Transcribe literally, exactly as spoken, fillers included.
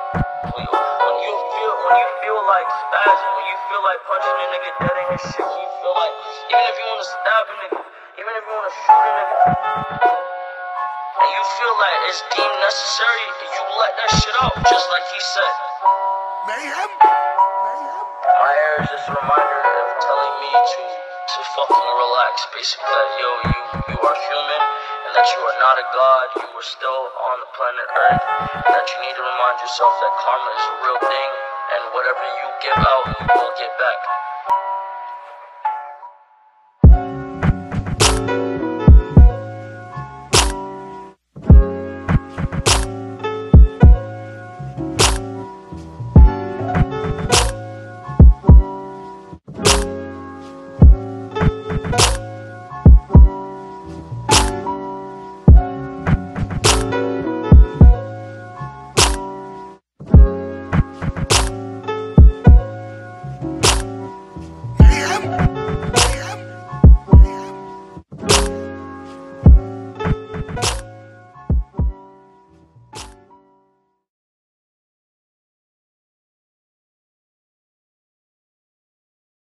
When you, when you feel, when you feel like spazzing, when you feel like punching a nigga dead in his shit, when you feel like, even if you wanna stab a nigga, even if you wanna shoot a nigga, and you feel like it's deemed necessary, you let that shit out, just like he said. Mayhem? Mayhem? My hair is just a reminder of telling me to to fucking relax, basically. That, yo, you you are human, and that you are not a god. You are still on the planet Earth, and that you need to remind yourself that karma is a real thing, and whatever you give out, you will get back.